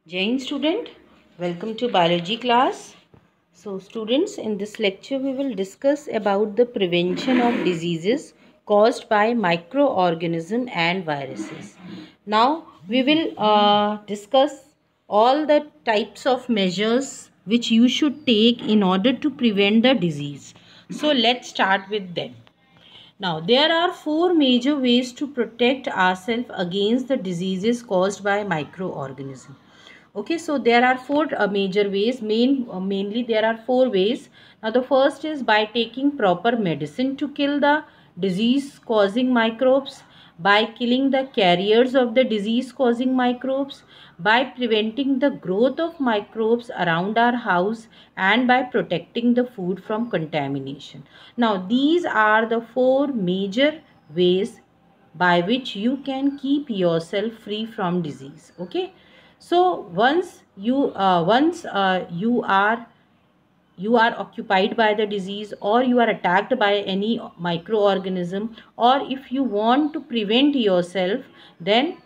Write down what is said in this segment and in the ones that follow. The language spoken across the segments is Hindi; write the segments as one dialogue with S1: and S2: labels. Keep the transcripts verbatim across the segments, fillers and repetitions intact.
S1: Jain student, welcome to biology class. So students, in this lecture we will discuss about the prevention of diseases caused by microorganisms and viruses. Now we will uh, discuss all the types of measures which you should take in order to prevent the disease. So let's start with them. Now, there are four major ways to protect ourselves against the diseases caused by microorganisms. Okay, so there are four uh, major ways. Main, uh, mainly, there are four ways. Now, the first is by taking proper medicine to kill the disease-causing microbes, by killing the carriers of the disease-causing microbes, by preventing the growth of microbes around our house, and by protecting the food from contamination. Now, these are the four major ways by which you can keep yourself free from disease. Okay, so once you uh, once uh, you are you are occupied by the disease, or you are attacked by any microorganism, or if you want to prevent yourself, then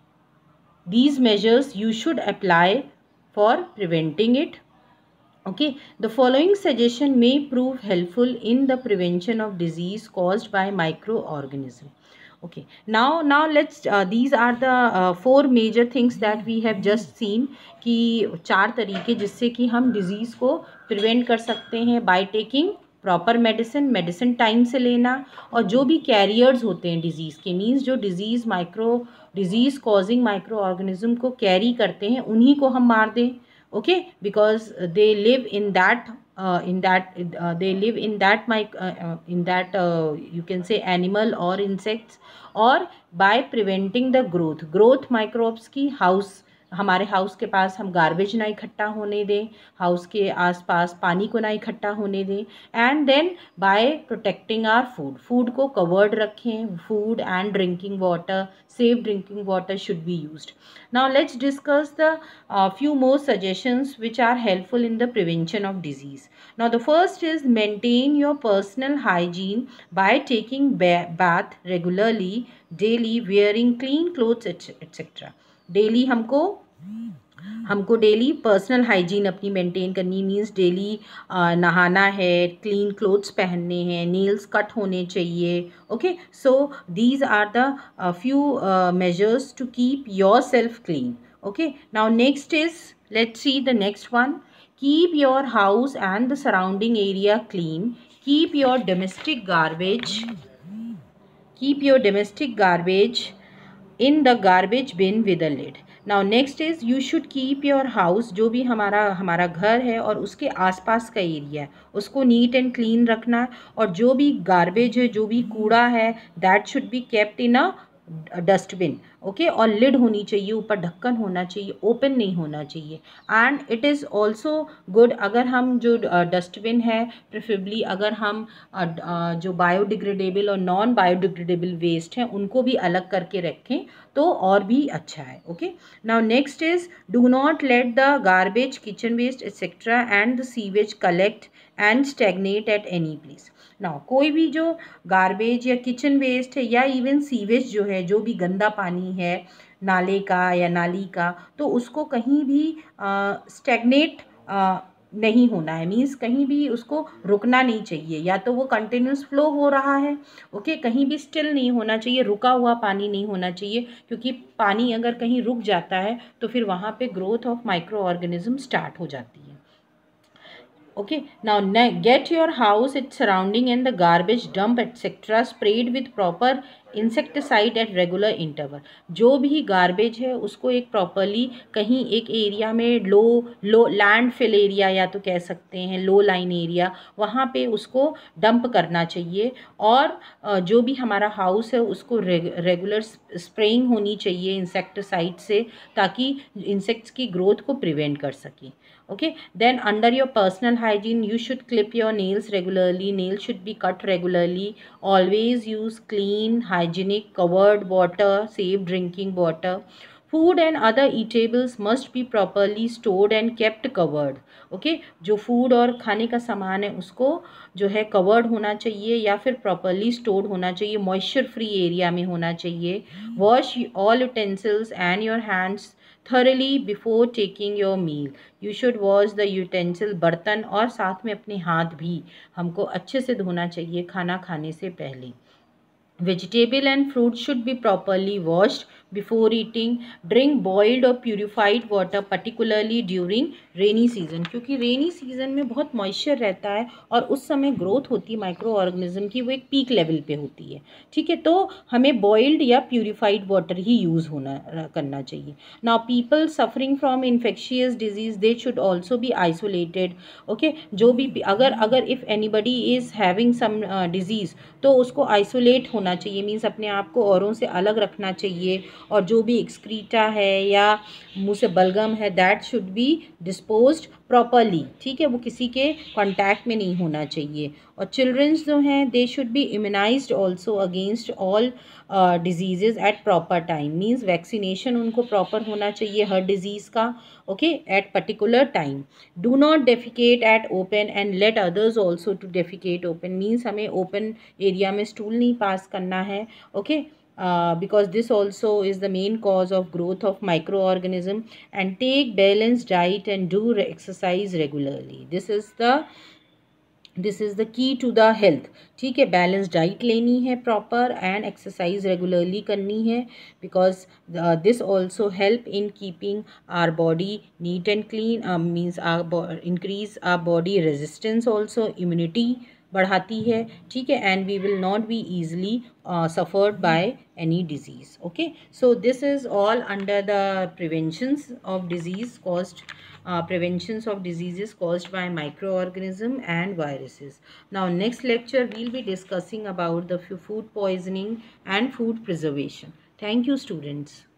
S1: these measures you should apply for preventing it. Okay, the following suggestion may prove helpful in the prevention of disease caused by microorganism. Okay, now now let's uh, these are the uh, four major things that we have just seen कि चार तरीके जिससे कि हम डिजीज़ को प्रिवेंट कर सकते हैं by taking proper medicine medicine time से लेना, और जो भी कैरियर्स होते हैं डिजीज़ के, मीन्स जो disease micro disease causing microorganism को कैरी करते हैं उन्हीं को हम मार दें. Okay, because they live in that uh, in that uh, they live in that mic uh, uh, in that uh, you can say animal or insects, or by preventing the growth growth microbes की house हमारे हाउस के पास हम गार्बेज ना इकट्ठा होने दें, हाउस के आसपास पानी को ना इकट्ठा होने दें, and then by protecting our food food को कवर्ड रखें. Food and drinking water, safe drinking water should be used. Now let's discuss the uh, few more suggestions which are helpful in the prevention of disease. Now the first is maintain your personal hygiene by taking ba- bath regularly, daily, wearing clean clothes, et cetera. Daily हमको हमको डेली पर्सनल हाइजीन अपनी मेंटेन करनी, मीन्स डेली नहाना है, क्लीन क्लोथ्स पहनने हैं, नेल्स कट होने चाहिए. Okay, so these are the few measures to keep yourself clean. Okay, now next is let's see the next one. Keep your house and the surrounding area clean. Keep your domestic garbage keep your domestic garbage in the garbage bin with a lid. Now next is you should keep your house, जो भी हमारा हमारा घर है और उसके आसपास का एरिया है उसको नीट एंड क्लीन रखना, और जो भी गार्बेज है, जो भी कूड़ा है, that should be kept in a dustbin. Okay, और लिड होनी चाहिए, ऊपर ढक्कन होना चाहिए, ओपन नहीं होना चाहिए. And it is also good अगर हम जो डस्टबिन है, प्रेफरेबली अगर हम uh, uh, जो बायोडिग्रेडेबल और नॉन बायोडिग्रेडेबल वेस्ट हैं उनको भी अलग करके रखें तो और भी अच्छा है. Okay, now next is do not let the garbage, kitchen waste et cetera and the sewage collect and stagnate at any place. Now कोई भी जो गार्बेज या किचन वेस्ट है या इवन सीवेज जो है, जो भी गंदा पानी है नाले का या नाली का, तो उसको कहीं भी स्टेगनेट नहीं होना है, मीन्स कहीं भी उसको रुकना नहीं चाहिए. या तो वो कंटिन्यूस फ्लो हो रहा है, ओके, कहीं भी स्टिल नहीं होना चाहिए, रुका हुआ पानी नहीं होना चाहिए, क्योंकि पानी अगर कहीं रुक जाता है तो फिर वहाँ पे growth of microorganism start हो जाती है. Okay, now get your house, its surrounding and the garbage dump etc sprayed with proper insecticide at regular interval. जो भी गार्बेज है उसको एक प्रॉपरली कहीं एक एरिया में low low landfill area या तो कह सकते हैं लो लाइन एरिया, वहाँ पे उसको डंप करना चाहिए. और जो भी हमारा हाउस है उसको रेगुलर स्प्रेइंग होनी चाहिए इंसेक्टिसाइड से, ताकि इंसेक्ट्स की ग्रोथ को प्रिवेंट कर सकें. Okay, then under your personal hygiene you should clip your nails regularly. Nails should be cut regularly. Always use clean, hygienic, covered water, safe drinking water. Food and other eatables must be properly stored and kept covered. Okay, जो food और खाने का सामान है उसको जो है covered होना चाहिए या फिर properly stored होना चाहिए, moisture free area में होना चाहिए. Wash all utensils and your hands thoroughly before taking your meal. You should wash the utensil, बर्तन और साथ में अपने हाथ भी हमको अच्छे से धोना चाहिए खाना खाने से पहले. Vegetable and fruit should be properly washed before eating. Drink boiled or purified water particularly during rainy season, क्योंकि rainy season में बहुत moisture रहता है और उस समय growth होती है माइक्रो ऑर्गेनिज्म की, वो एक पीक लेवल पे होती है. ठीक है, तो हमें boiled या purified water ही यूज़ होना करना चाहिए. Now people suffering from infectious disease, they should also be isolated. Okay, जो भी अगर अगर if anybody is having some uh, disease, तो उसको आइसोलेट होना चाहिए, मीन्स अपने आप को औरों से अलग रखना चाहिए. और जो भी एक्सक्रीटा है या मुंह से बलगम है, that should be disposed properly. ठीक है, वो किसी के कांटेक्ट में नहीं होना चाहिए. और चिल्ड्रंस जो हैं, they should be immunised also against all diseases at proper time. Means vaccination उनको प्रॉपर होना चाहिए हर डिजीज़ का. Okay, at particular time. Do not defecate at open and let others also to defecate open. Means हमें ओपन एरिया में स्टूल नहीं पास करना है. Okay, uh, because this also is the main cause of growth of microorganism. And take balanced diet and do exercise regularly. This is the this is the key to the health. ठीक है, बैलेंस डाइट लेनी है प्रॉपर एंड एक्सरसाइज रेगुलरली करनी है, because this also help in keeping our body neat and clean. Means our increase our body resistance, also immunity बढ़ाती है. ठीक है, and we will not be easily suffered by any disease. Okay, so this is all under the preventions of disease caused uh, preventions of diseases caused by microorganism and viruses. Now next lecture we'll be discussing about the food poisoning and food preservation. Thank you students.